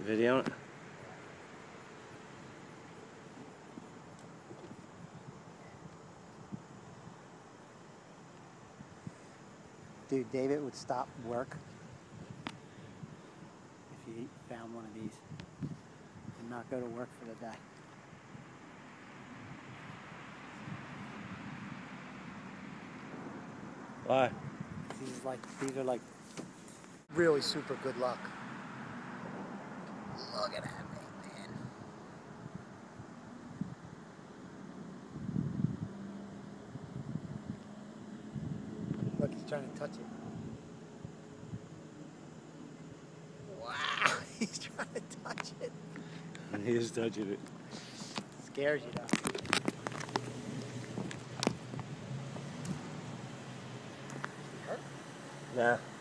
Video it. Dude, David would stop work if he found one of these and not go to work for the day. Why? These are like really super good luck. Look at that thing, man. Look, he's trying to touch it. Wow, he's trying to touch it. He is touching it. Scares you though. Hurt? Nah.